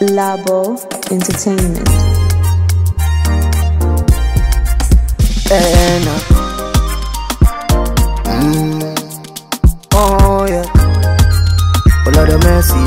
Labo Entertainment. Oh yeah, all of the mercy.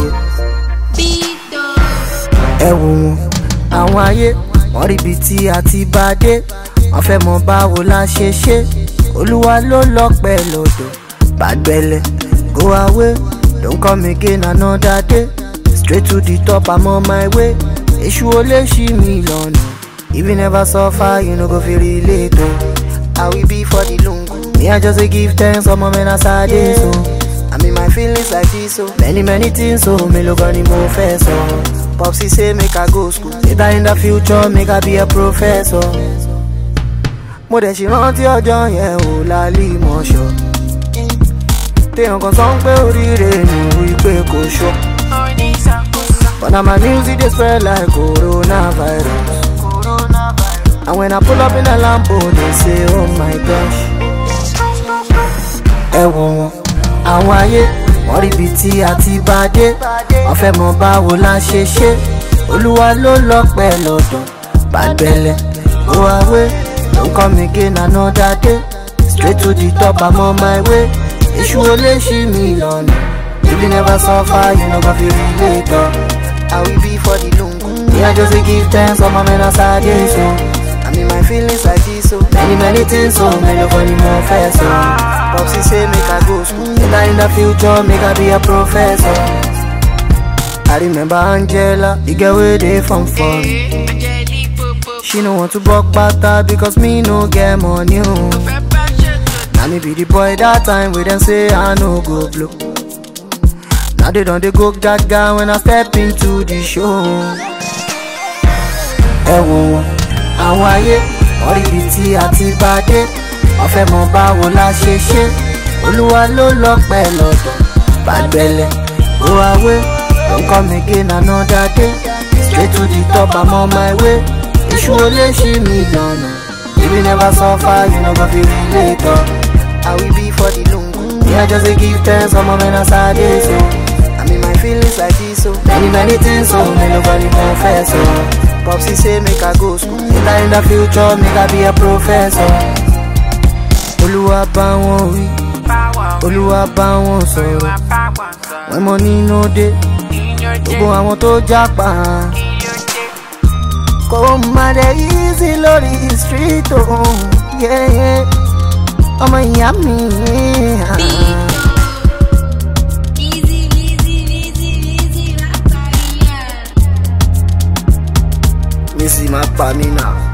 Àwọn ayé wọ́n rí ibi tí a ti bá dé, wọ́n fẹ́ mọ̀ báwo la ṣe ṣe. Olúwa ló lọ́pẹ́ lọ́dọ̀, bad belle go away, don't come again another day. Straight to the top, I'm on my way. Èṣù ò lè ṣì mí lọ́nà. If you never suffer, you no go feel relate. I will be for the lungu. Me, I just give thanks for my men as I did so. I mean my feelings like this so. Many things so. Me look on the more first so. Popsy say make I go school. Later in the future, make I be a professor. Mo de ṣì rántí ọjọ́ yẹn ò lálẹ́ mọ́ṣọ́. Téèyàn kan sọ pé oríire ni wípé kò ṣọ́. But now my music they spread like coronavirus. And when I pull up in a Lambo, they say, oh my gosh. Àwọn ayé wọ́n rí ibi tí a ti bá dé, wọ́n fẹ́ mọ̀ báwo la ṣe ṣe. Olúwa ló lọ́pẹ́ lọ́dọ̀, bad belle go away, don't come again another day. Straight to the top, I'm on my way. Èṣù ò lè ṣì mí lọ́nà. If you never suffer, you no go feel relate. I will be for the lungu. Me, I just give thanks for my men as I did so. I mean my feelings like this so. Many things so. Me look on the more first so. Popsy say make I go school. Later in the future, make I be a professor. I remember Angela, the girl where they from fun. She no want to buck butter because me no get money. Now me be the boy that time we them say I no go blow. Now they don't go that guy when I step into the show. Àwọn ayé wọ́n rí ibi tí a ti bá dé, wọ́n fẹ́ mọ̀ báwo la ṣe ṣe. Olúwa ló lọ́pẹ́ lọ́dọ̀, bad belle go away, don't come again another day. Straight to the top, I'm on my way. Èṣù ò lè ṣì mí lọ́nà. If you never suffer, you no go feel relate. I will be for the lungu. Me, I just give thanks for my men as I did so. I mean my feelings like this so. Many things so. Me nobody confess so. Popsy say make I go school. Later in the future, make I be a professor. Olúwa bá wọn wí, Olúwa bá wọn sọ̀rọ̀. When money no dey, gbogbo àwọn tó jápa. Kò má dé easy lórí street o, yeah. Ọmọ ìyá mi. Missy, my pa mi now.